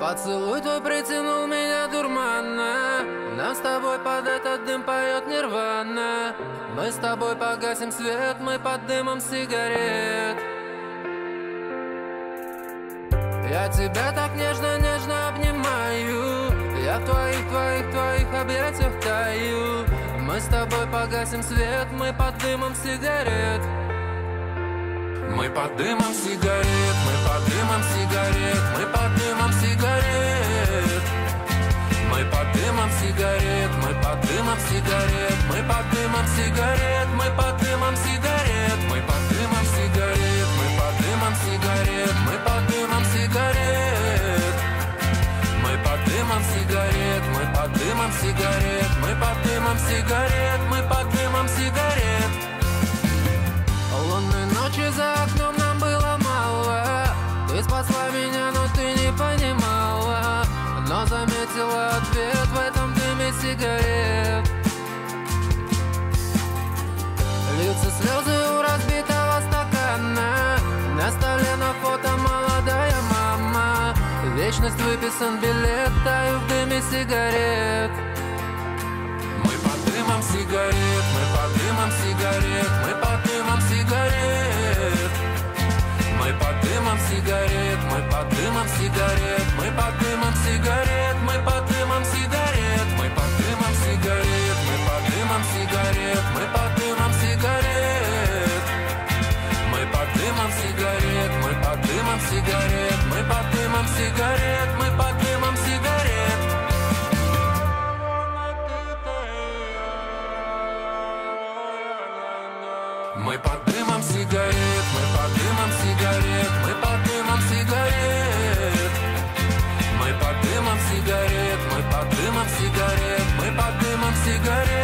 Поцелуй твой притянул меня дурманно. Нам с тобой под этот дым поет Нирвана. Мы с тобой погасим свет, мы под дымом сигарет. Я тебя так нежно обнимаю. Я в твоих объятиях таю. Мы с тобой погасим свет, мы под дымом сигарет. Мы под дымом сигарет, мы под дымом сигарет, мы под дымом сигарет. Мы под дымом сигарет, мы под дымом сигарет, мы под дымом сигарет, мы под дымом сигарет, мы под дымом сигарет, мы под дымом сигарет, мы под дымом сигарет. Мы под дымом сигарет, мы под дымом сигарет, мы под дымом сигарет, мы под дымом сигарет. Лунной ночи за окном нам было мало. Ты спасла меня, но ты не понимала. Но заметила ответ в этом дыме сигарет. Льются слезы у разбитого стакана. На столе на фото молодая мама. В вечность выписан билет, таю в дыме сигарет. Мы под дымом сигарет, мы под дымом сигарет, мы под дымом сигарет. Мы под дымом сигарет, мы под дымом сигарет, мы под дымом сигарет, мы под дымом сигарет, мы под дымом сигарет, мы под дымом сигарет, мы под дымом сигарет. Мы под дымом сигарет, мы под дымом сигарет, мы под дымом сигарет, мы под дымом сигарет. Мы под дымом сигарет, мы под дымом сигарет, мы под дымом сигарет. Мы под дымом сигарет, мы под дымом сигарет, мы под дымом сигарет.